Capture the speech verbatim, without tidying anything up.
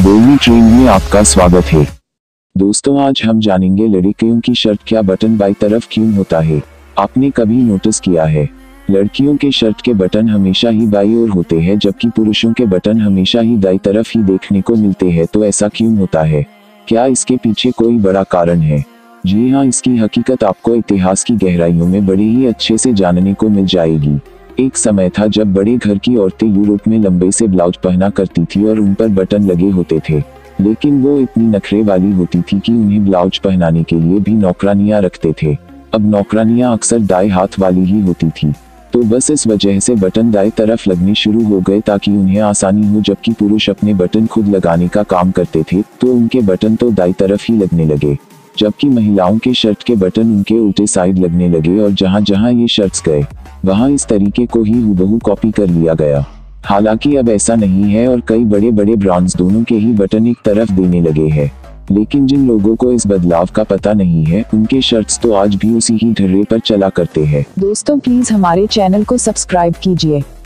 बोलनी ट्रेन में आपका स्वागत है। दोस्तों, आज हम जानेंगे लड़कियों की शर्ट क्या बटन बाईं तरफ क्यों होता है। आपने कभी नोटिस किया है, लड़कियों के शर्ट के बटन हमेशा ही बाईं ओर होते हैं, जबकि पुरुषों के बटन हमेशा ही दाईं तरफ ही देखने को मिलते हैं। तो ऐसा क्यों होता है? क्या इसके पीछे कोई बड़ा कारण है? जी हाँ, इसकी हकीकत आपको इतिहास की गहराइयों में बड़े ही अच्छे से जानने को मिल जाएगी। एक समय था जब बड़े घर की औरतें यूरोप में लंबे से ब्लाउज पहना करती थी और उन पर बटन लगे होते थे, लेकिन वो इतनी नखरे वाली होती थी कि उन्हें ब्लाउज पहनाने के लिए भी नौकरानियां रखते थे। अब नौकरानियां अक्सर दाएं हाथ वाली ही होती थी, तो बस इस वजह से बटन दाएं तरफ लगने शुरू हो गए ताकि उन्हें आसानी हो। जबकि पुरुष अपने बटन खुद लगाने का काम करते थे, तो उनके बटन तो दाईं तरफ ही लगने लगे, जबकि महिलाओं के शर्ट के बटन उनके उल्टे साइड लगने लगे। और जहां जहां ये शर्ट्स गए, वहां इस तरीके को ही हूबहू कॉपी कर लिया गया। हालांकि अब ऐसा नहीं है और कई बड़े बड़े ब्रांड्स दोनों के ही बटन एक तरफ देने लगे हैं। लेकिन जिन लोगों को इस बदलाव का पता नहीं है, उनके शर्ट्स तो आज भी उसी ही ढर्रे पर चला करते हैं। दोस्तों, प्लीज हमारे चैनल को सब्सक्राइब कीजिए।